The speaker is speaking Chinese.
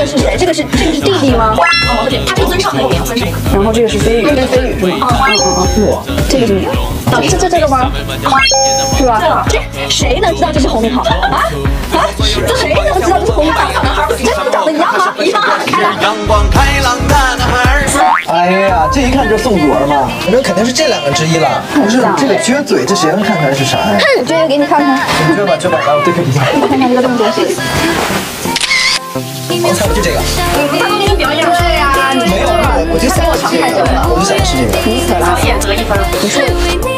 个是谁？这个是弟弟吗？ 哦，对，他是尊上，后面尊上。 然后这个是飞宇，跟飞宇是吗？哇，这个是你，这个吗？是吧？这谁能知道这是侯明昊啊？这谁能知道这是侯明昊？这不长得一样吗？一样啊！ 阳光开朗的男孩。 哎呀，这一看就是宋祖儿嘛，我说肯定是这两个之一了。不是这个撅嘴，这谁能看出来是啥呀？ 我撅给你看看， 你撅吧，来我对比一下。 看看这个动作是。 我猜不就这个？ 他都给你表演了。 对呀， 没有，我就想的是这个，我就想的是这个。 你可拉， 表演得1分。 你说。